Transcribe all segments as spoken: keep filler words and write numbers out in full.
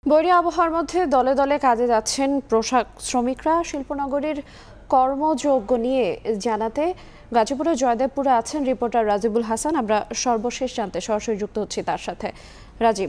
বৈরী আবহাওয়ার মধ্যে দলে দলে কাজে যাচ্ছেন পোশাক শ্রমিকরা। শিল্পনগরীর কর্মযোগ নিয়ে জানাতে গাজীপুরের জয়দেবপুরে আছেন রিপোর্টার রাজিবুল হাসান। আমরা সর্বশেষ জানতে সরাসরি যুক্ত হচ্ছি তার সাথে। রাজীব,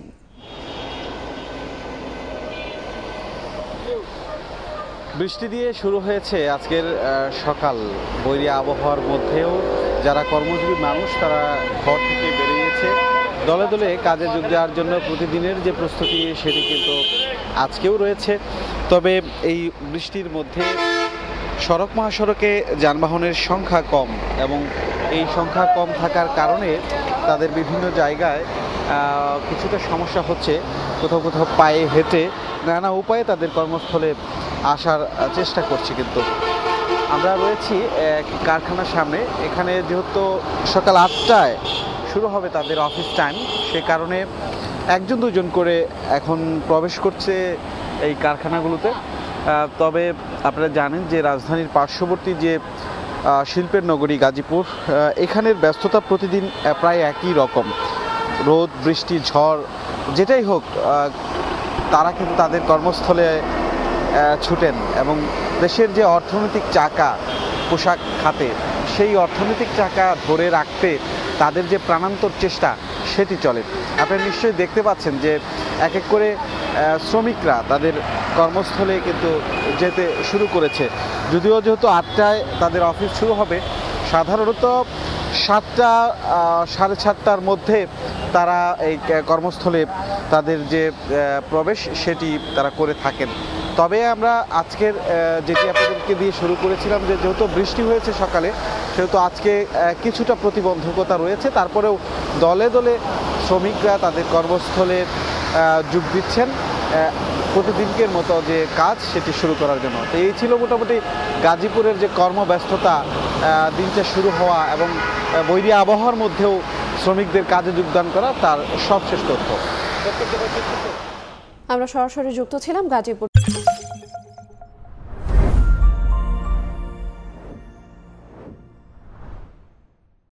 বৃষ্টি দিয়ে শুরু হয়েছে আজকের সকাল। বৈরী আবহাওয়ার মধ্যেও যারা কর্মজীবী মানুষ তারা ঘর থেকে বেরিয়েছে দলে দলে কাজে যোগ দেওয়ার জন্য। প্রতিদিনের যে প্রস্তুতি সেটি কিন্তু আজকেও রয়েছে। তবে এই বৃষ্টির মধ্যে সড়ক মহাসড়কে যানবাহনের সংখ্যা কম এবং এই সংখ্যা কম থাকার কারণে তাদের বিভিন্ন জায়গায় কিছুটা সমস্যা হচ্ছে। কোথাও কোথাও পায়ে হেঁটে নানা উপায়ে তাদের কর্মস্থলে আসার চেষ্টা করছি। কিন্তু আমরা রয়েছি এক কারখানার সামনে। এখানে যেহেতু সকাল আটটায় শুরু হবে তাদের অফিস টাইম, সে কারণে একজন দুজন করে এখন প্রবেশ করছে এই কারখানাগুলোতে। তবে আপনারা জানেন যে রাজধানীর পার্শ্ববর্তী যে শিল্পের নগরী গাজীপুর, এখানের ব্যস্ততা প্রতিদিন প্রায় একই রকম। রোদ বৃষ্টি ঝড় যেটাই হোক, তারা কিন্তু তাদের কর্মস্থলে ছুটেন এবং দেশের যে অর্থনৈতিক চাকা পোশাক খাতে, সেই অর্থনৈতিক চাকা ধরে রাখতে তাদের যে প্রাণান্তর চেষ্টা সেটি চলে। আপনারা নিশ্চয়ই দেখতে পাচ্ছেন যে এক এক করে শ্রমিকরা তাদের কর্মস্থলে কিন্তু যেতে শুরু করেছে। যদিও যেহেতু আটটায় তাদের অফিস শুরু হবে, সাধারণত সাতটা সাড়ে সাতটার মধ্যে তারা এই কর্মস্থলে তাদের যে প্রবেশ সেটি তারা করে থাকেন। তবে আমরা আজকের যেটি আপনাদেরকে দিয়ে শুরু করেছিলাম যে যেহেতু বৃষ্টি হয়েছে সকালে, সেহেতু আজকে কিছুটা প্রতিবন্ধকতা রয়েছে। তারপরেও দলে দলে শ্রমিকরা তাদের কর্মস্থলে যোগ দিচ্ছেন প্রতিদিনকের মতো যে কাজ সেটি শুরু করার জন্য। তো এই ছিল মোটামুটি গাজীপুরের যে কর্মব্যস্ততা, দিনটা শুরু হওয়া এবং বৈরী আবহাওয়ার মধ্যেও শ্রমিকদের কাজে যোগদান করা, তার সবশেষ তথ্য। আমরা সরাসরি যুক্ত ছিলাম গাজীপুর।